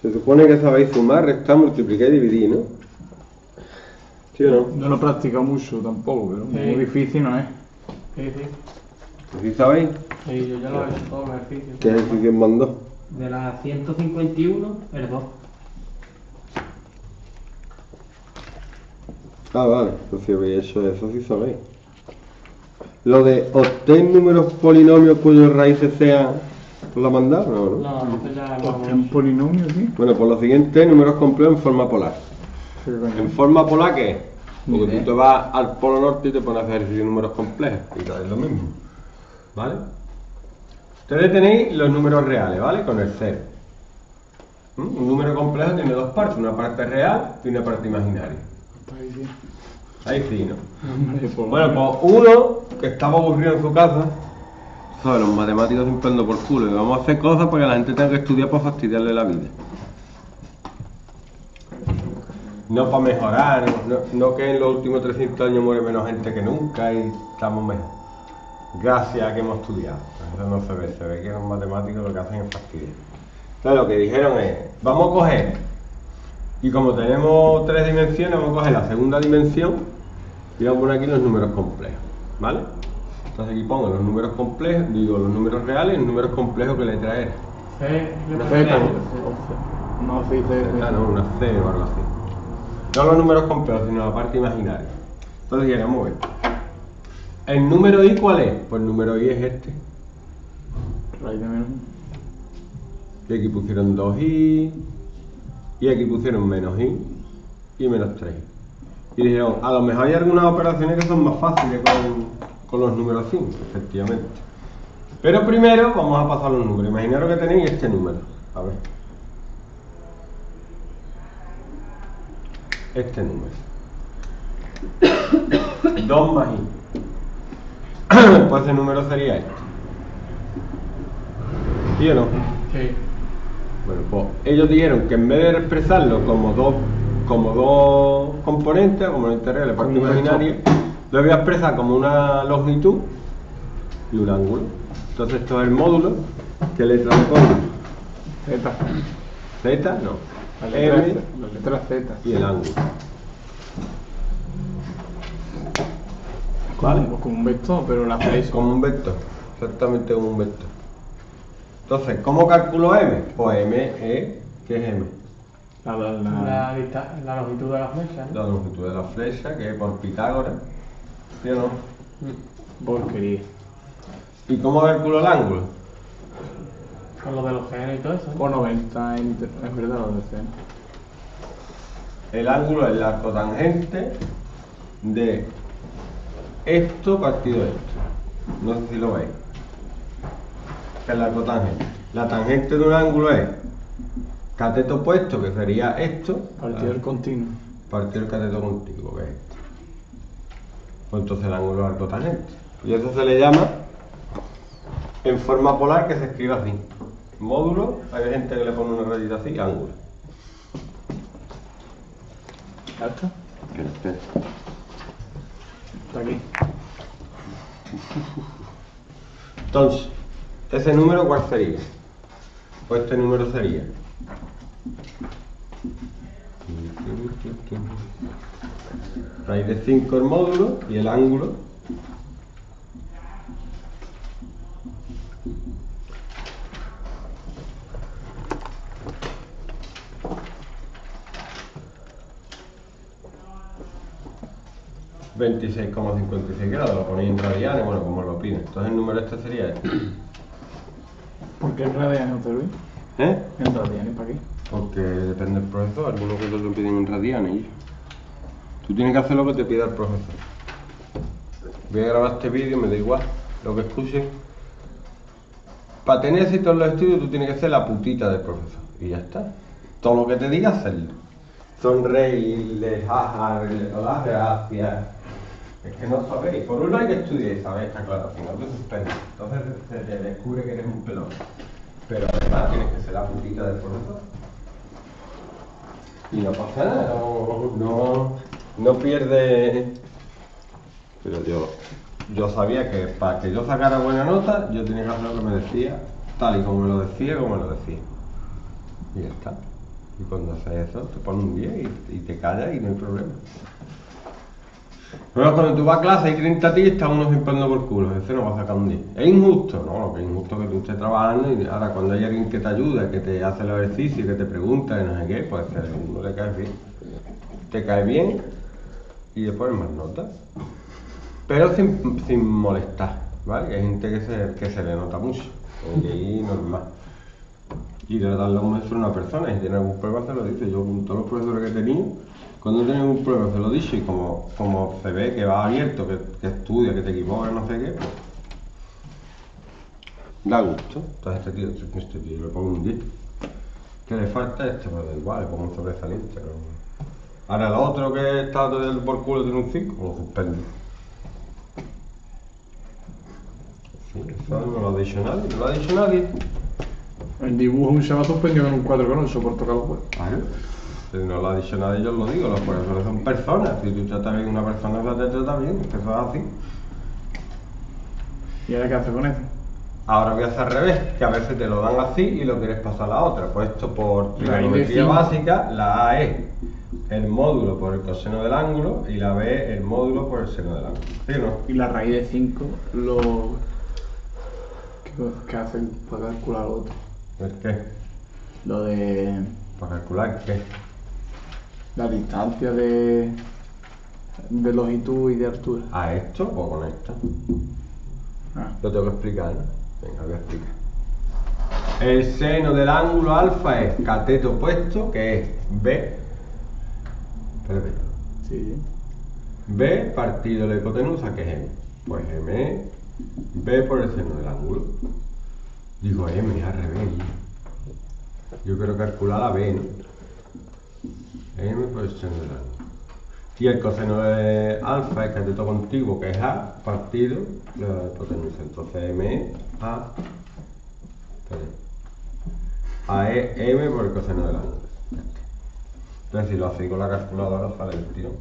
Se supone que sabéis sumar, restar, multiplicar y dividir, ¿no? ¿Sí o no? No lo he practicado mucho tampoco, pero muy difícil no es. Sí, sí. ¿Sí sabéis? Sí, yo ya lo he hecho todos los ejercicios. ¿Qué ejercicio mandó? De la 151, el 2. Ah, vale, pues si habéis hecho eso, sí sabéis. Lo de obtener números polinomios cuyas raíces sean... ¿Os la mandado? No, ¿no? No, esto ya lo Hostia, un polinomio, ¿sí? Bueno, pues lo siguiente, números complejos en forma polar. Sí, coño. ¿En forma polar qué es? Ni Porque idea. tú te vas al polo norte y te pones a hacer ejercicio de números complejos. Y todo es lo mismo. ¿Vale? Ustedes tenéis los números reales, ¿vale? Con el cero. Un número complejo tiene dos partes, una parte real y una parte imaginaria. Ahí sí. Ahí sí, ¿no? Hombre, pues, Bueno, pues uno que estaba aburrido en su casa, ¿sabes? Los matemáticos siempre ando por culo y vamos a hacer cosas para que la gente tenga que estudiar para fastidiarle la vida. No para mejorar, no que en los últimos 300 años muere menos gente que nunca y estamos mejor. Gracias a que hemos estudiado. Eso no se ve que los matemáticos lo que hacen es fastidiar. Entonces lo que dijeron es, vamos a coger, y como tenemos tres dimensiones, vamos a coger la segunda dimensión y vamos a poner aquí los números complejos, ¿vale? Entonces aquí pongo los números complejos, digo los números reales y los números complejos que letra era. C, no letra sé, C. no, sí, Ah, no, una C o algo así. No los números complejos, sino la parte imaginaria. Entonces llegamos a ver. ¿El número i cuál es? Pues el número i es este. Raíz de menos. Y aquí pusieron 2i, y aquí pusieron menos i y menos 3. Y dijeron, a lo mejor hay algunas operaciones que son más fáciles con los números 5, efectivamente. Pero primero vamos a pasar los números. Imaginaros que tenéis este número. A ver. Este número. 2 más i. Pues ese número sería este. ¿Sí o no? Sí. Bueno, pues ellos dijeron que en vez de expresarlo como dos componentes, como una integral de parte Como un imaginaria, lo voy a expresar como una longitud y un ángulo. Entonces esto es el módulo. ¿Qué letra le pongo? Z. Z, no. La letra, M la letra Z. y el ángulo. ¿Vale? Pues como un vector, pero la flecha. Como un vector, exactamente como un vector. Entonces, ¿cómo calculo M? Pues M es, ¿qué es M? La longitud de la flecha, ¿no? La longitud de la flecha, que es por Pitágoras. ¿Sí o no? porquería. ¿Y cómo calculo el ángulo? Con lo de los genes y todo eso, ¿no? Con 90 es verdad lo de C. El ángulo es la cotangente de esto partido de esto. No sé si lo veis. Que es la cotangente. La tangente de un ángulo es cateto opuesto, que sería esto. Partido del continuo. Partido del cateto contiguo, que es esto. Pues entonces el ángulo es la cotangente. Y eso se le llama, en forma polar, que se escribe así. Módulo, hay gente que le pone una rayita así, ángulo. ¿Ya está? Está aquí. Entonces, ¿ese número cuál sería? Pues este número sería raíz de 5 el módulo y el ángulo $26,56, lo ponéis en radianes, bueno, como lo piden. Entonces el número este sería este. ¿Por qué en radianes, José Luis? ¿Eh? ¿En radianes para qué? Porque depende del profesor, algunos que lo piden en radianes. Y tú tienes que hacer lo que te pida el profesor. Voy a grabar este vídeo, me da igual lo que escuchen. Para tener éxito en los estudios tú tienes que ser la putita del profesor. Y ya está. Todo lo que te diga, hacerlo. Sonreírle, jaja, las gracias. Es que no sabéis. Por un lado hay que estudiar y sabéis, está claro. Si no te suspendes. Entonces se te descubre que eres un pelón. Pero además tienes que ser la putita del profesor. Y no pasa nada, no pierde. Pero yo sabía que para que yo sacara buena nota, yo tenía que hacer lo que me decía, tal y como me lo decía, Y ya está. Y cuando haces eso, te pones un 10 y te callas y no hay problema. Bueno, cuando tú vas a clase y 30 tíos, está uno siempre andando por culo, ese no va a sacar un 10. ¿Es injusto? No, lo que es injusto es que tú estés trabajando y ahora cuando hay alguien que te ayuda, que te hace el ejercicio, que te pregunta y no sé qué, pues no le caes bien. Te cae bien y después más notas. Pero sin molestar, ¿vale? Que hay gente que se le nota mucho, y ahí normal. Y de darle un maestro a una persona, y si tiene algún problema se lo dice. Yo con todos los profesores que he tenido, cuando he tenido algún problema se lo he dicho, y como se ve que va abierto, que estudia, que te equivocas, no sé qué, pues da gusto. Entonces este tío le pongo un 10. ¿Qué le falta a este? Pues da igual, le pongo un sobresaliente. ¿No? Ahora el otro que está todo el por culo tiene un 5, lo suspendo. Sí, eso no lo ha dicho nadie, no lo ha dicho nadie. El dibujo se me ha suspendido en un 4,8 por tocar los huevos. Claro. Si no lo ha dicho nadie, yo os lo digo, los profesores son personas. Si tú tratas bien a una persona, te trata bien, eso es así. ¿Y ahora qué hace con eso? Ahora voy a hacer al revés, que a veces te lo dan así y lo quieres pasar a la otra. Pues esto por trigonometría cinco. básica, la A es el módulo por el coseno del ángulo y la B el módulo por el seno del ángulo. ¿Sí o no? Y la raíz de 5, ¿qué hacen para calcular lo otro? ¿El qué? Lo de ¿Para calcular qué? la distancia de longitud y de altura. ¿A esto o con esto? Ah, Lo tengo que explicar, ¿no? Venga, voy a explicar. El seno del ángulo alfa es cateto opuesto, que es B. Espérate. sí. B partido la hipotenusa, que es M. Pues M es B por el seno del ángulo. Digo M, es al revés. Yo quiero calcular la B, ¿no? M por el seno del ángulo. Y el coseno de alfa es cateto contiguo, que es A, partido la hipotenusa. Entonces M es A. Espérate. A es M por el coseno del ángulo. Entonces si lo hacéis con la calculadora sale el tirón.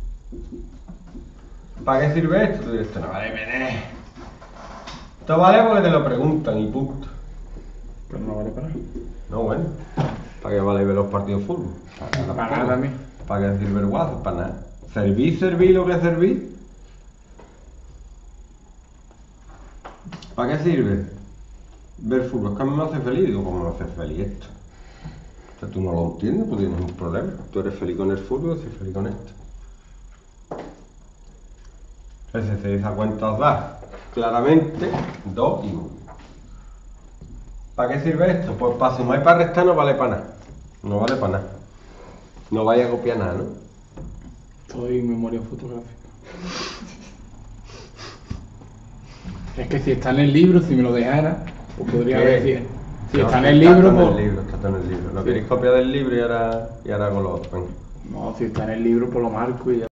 ¿Para qué sirve esto? Tú dices, esto no vale, Mené. Esto vale porque te lo preguntan y punto. Pero no vale para nada. No, bueno. ¿Para qué vale ver los partidos de fútbol? Para nada también. ¿Para qué sirve el WhatsApp? Para nada. ¿Serví lo que serví? ¿Para qué sirve ver fútbol? Es que a mí me hace feliz. Digo, ¿cómo me hace feliz esto? O sea, tú no lo entiendes, pues tienes un problema. Tú eres feliz con el fútbol, yo soy feliz con esto. Entonces, si esa cuenta os da claramente 2 y 1. ¿Para qué sirve esto? Pues para sumar y para restar no vale para nada. No vale para nada. No vaya a copiar nada, ¿no? Estoy en memoria fotográfica. Es que si está en el libro, si me lo dejara, os podría ¿Qué? decir. Si No, está en el libro, está en pues. el libro, está en el libro. Lo Sí. queréis copiar del libro y ahora hago lo otro. Venga. No, si está en el libro, pues lo marco y ya.